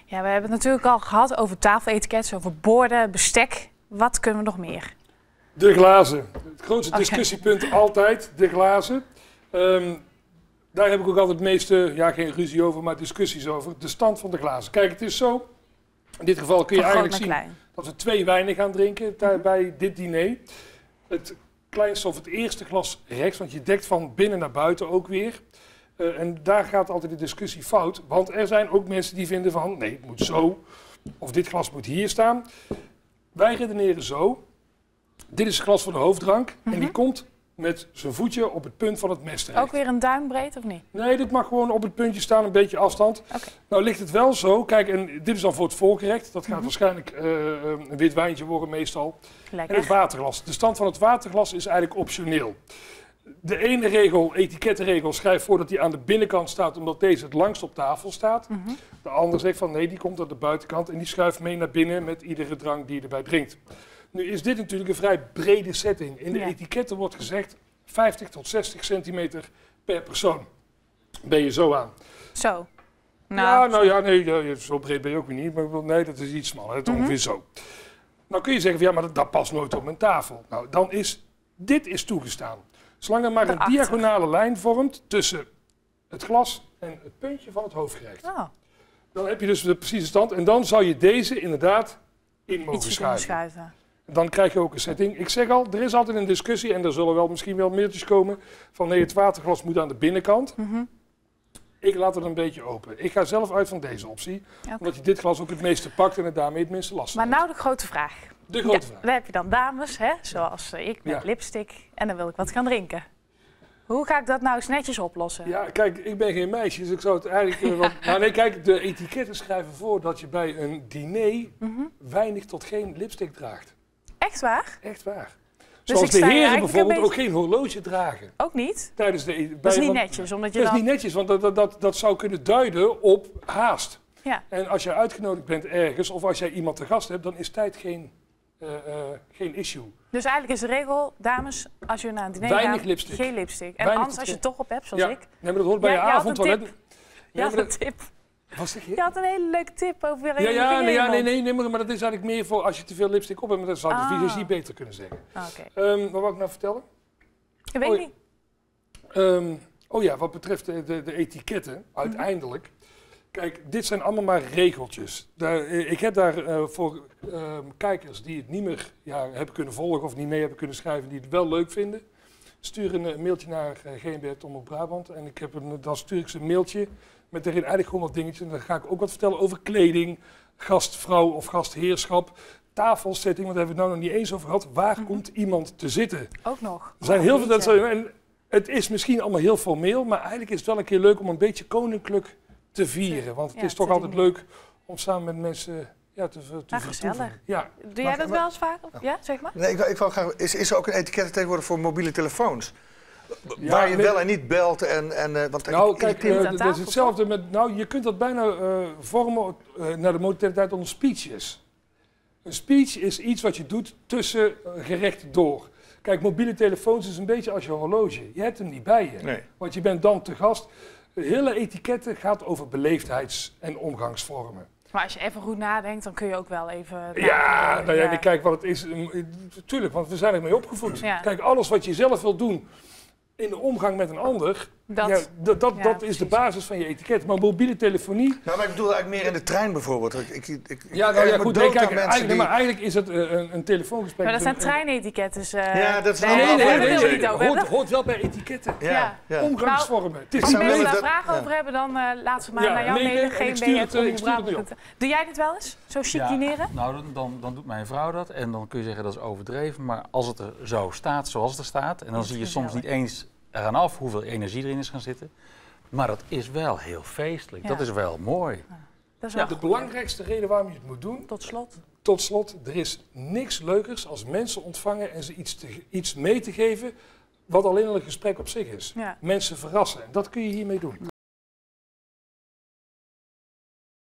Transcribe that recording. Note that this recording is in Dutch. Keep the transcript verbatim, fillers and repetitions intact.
Ja, we hebben het natuurlijk al gehad over tafeletikets, over borden, bestek. Wat kunnen we nog meer? De glazen. Het grootste discussiepunt okay. altijd, de glazen. Um, daar heb ik ook altijd het meeste, ja geen ruzie over, maar discussies over. De stand van de glazen. Kijk, het is zo. In dit geval kun je van eigenlijk zien klein. dat we twee wijnen gaan drinken mm-hmm. bij dit diner. Het kleinste of het eerste glas rechts, want je dekt van binnen naar buiten ook weer. Uh, en daar gaat altijd de discussie fout. Want er zijn ook mensen die vinden van, nee, het moet zo. Of dit glas moet hier staan. Wij redeneren zo. Dit is het glas voor de hoofddrank. Mm-hmm. En die komt met zijn voetje op het punt van het mes terecht. Ook weer een duimbreed of niet? Nee, dit mag gewoon op het puntje staan, een beetje afstand. Okay. Nou ligt het wel zo. Kijk, en dit is dan voor het voorgerecht. Dat gaat mm-hmm. waarschijnlijk uh, een wit wijntje worden meestal. Lekker. En het waterglas. De stand van het waterglas is eigenlijk optioneel. De ene regel, etikettenregel, schrijft voor dat die aan de binnenkant staat, omdat deze het langst op tafel staat. Mm-hmm. De andere zegt van nee, die komt aan de buitenkant en die schuift mee naar binnen met iedere drank die je erbij drinkt. Nu is dit natuurlijk een vrij brede setting. In de ja. etiketten wordt gezegd vijftig tot zestig centimeter per persoon. Ben je zo aan. Zo? Nou, ja, nou ja, nee, ja, zo breed ben je ook weer niet. Maar nee, dat is iets smaller. Het is mm-hmm. ongeveer zo. Nou kun je zeggen van ja, maar dat, dat past nooit op mijn tafel. Nou, dan is dit is toegestaan. Zolang er maar een diagonale lijn vormt tussen het glas en het puntje van het hoofdgerecht. Oh. Dan heb je dus de precieze stand. En dan zou je deze inderdaad in mogen schuiven. schuiven. Dan krijg je ook een setting. Ik zeg al, er is altijd een discussie en er zullen wel misschien wel mailtjes komen van nee, het waterglas moet aan de binnenkant. Mm-hmm. Ik laat het een beetje open. Ik ga zelf uit van deze optie. Okay. Omdat je dit glas ook het meeste pakt en het daarmee het minste last Maar heeft. nou de grote vraag. De grote ja, vraag. Dan heb je dan dames, hè, zoals ik, met ja. lipstick. En dan wil ik wat gaan drinken. Hoe ga ik dat nou eens netjes oplossen? Ja, kijk, ik ben geen meisje, dus ik zou het eigenlijk... Uh, wat... nou, nee, kijk, de etiketten schrijven voor dat je bij een diner mm-hmm. weinig tot geen lipstick draagt. Echt waar? Echt waar. Dus Zoals de heren bijvoorbeeld beetje... ook geen horloge dragen. Ook niet? Tijdens de, bij, dat is niet want, netjes, omdat je Dat dan... is niet netjes, want dat, dat, dat, dat zou kunnen duiden op haast. Ja. En als jij uitgenodigd bent ergens, of als jij iemand te gast hebt, dan is tijd geen, uh, uh, geen issue. Dus eigenlijk is de regel, dames, als je naar een diner Weinig gaat, lipstick. geen lipstick. En Weinig anders als je het toch op hebt, zoals ja. ik... Nee, maar dat hoort bij ja, je avondtoilet. Je, je had een tip. Wat zeg je? Je had een hele leuke tip over... Ja, ja, nee, ja nee, nee, nee, maar dat is eigenlijk meer voor als je te veel lipstick op hebt. Maar dat zou ah. de visagie beter kunnen zeggen. Ah, okay. um, wat wou ik nou vertellen? Ik weet oh, niet. Um, oh ja, wat betreft de, de, de etiketten, uiteindelijk... Kijk, dit zijn allemaal maar regeltjes. Daar, ik heb daar uh, voor uh, kijkers die het niet meer ja, hebben kunnen volgen of niet mee hebben kunnen schrijven, die het wel leuk vinden. Stuur een, een mailtje naar uh, G M B Omroep Brabant en ik heb een, dan stuur ik ze een mailtje met daarin eigenlijk gewoon wat dingetjes. En dan ga ik ook wat vertellen over kleding, gastvrouw of gastheerschap, tafelsetting, want daar hebben we het nou nog niet eens over gehad. Waar mm-hmm. komt iemand te zitten? Ook nog. Er zijn heel veel dat zo, en het is misschien allemaal heel formeel, maar eigenlijk is het wel een keer leuk om een beetje koninklijk te vieren. Want het ja, is toch altijd leuk om samen met mensen ja, te, te nou, gezellig. Ja. Doe jij dat wel eens vaak? Of, ja, zeg maar. Nee, ik, ik wou graag, is, is er ook een etiket tegenwoordig voor mobiele telefoons? Ja, waar je nee, wel en niet belt en... en uh, want nou, ik, kijk, uh, dat is hetzelfde met... Nou, je kunt dat bijna uh, vormen uh, naar de modaliteit onder speeches. Een speech is iets wat je doet tussen uh, gerechten door. Kijk, mobiele telefoons is een beetje als je horloge. Je hebt hem niet bij je. Nee. Want je bent dan te gast. De hele etiketten gaat over beleefdheids- en omgangsvormen. Maar als je even goed nadenkt, dan kun je ook wel even... Ja, nou ja, kijk wat het is. Tuurlijk, want we zijn ermee opgevoed. Ja. Kijk, alles wat je zelf wil doen in de omgang met een ander, dat, ja, dat, dat, ja, dat is de basis van je etiket. Maar mobiele telefonie... Nou, maar ik bedoel eigenlijk meer in de trein bijvoorbeeld. Ik, ik, ik, ja, nou ja, goed, nee, kijk, eigenlijk, die... maar eigenlijk is het uh, een, een telefoongesprek. Maar dat zijn treinetiketten. Dus, uh, ja, dat is nee, nee, nee, nee, nee, nee, nee. Hoort, hoort wel bij etiketten. Ja. Ja. Ja. Omgangsvormen. Nou, het is als mensen daar dat, vragen ja. over hebben, dan uh, laat ze maar ja, naar jou nee, mailen. Nee, Geen ben Doe jij dit wel eens? Zo chic ja, dineren? Nou, dan, dan, dan doet mijn vrouw dat. En dan kun je zeggen dat is overdreven. Maar als het er zo staat zoals het er staat. En dan zie je soms niet eens eraan af hoeveel energie erin is gaan zitten. Maar dat is wel heel feestelijk. Ja. Dat is wel mooi. Ja, dat is wel ja, de belangrijkste reden waarom je het moet doen... Tot slot. Tot slot, er is niks leukers als mensen ontvangen en ze iets, te, iets mee te geven... wat alleen al een gesprek op zich is. Ja. Mensen verrassen. En dat kun je hiermee doen.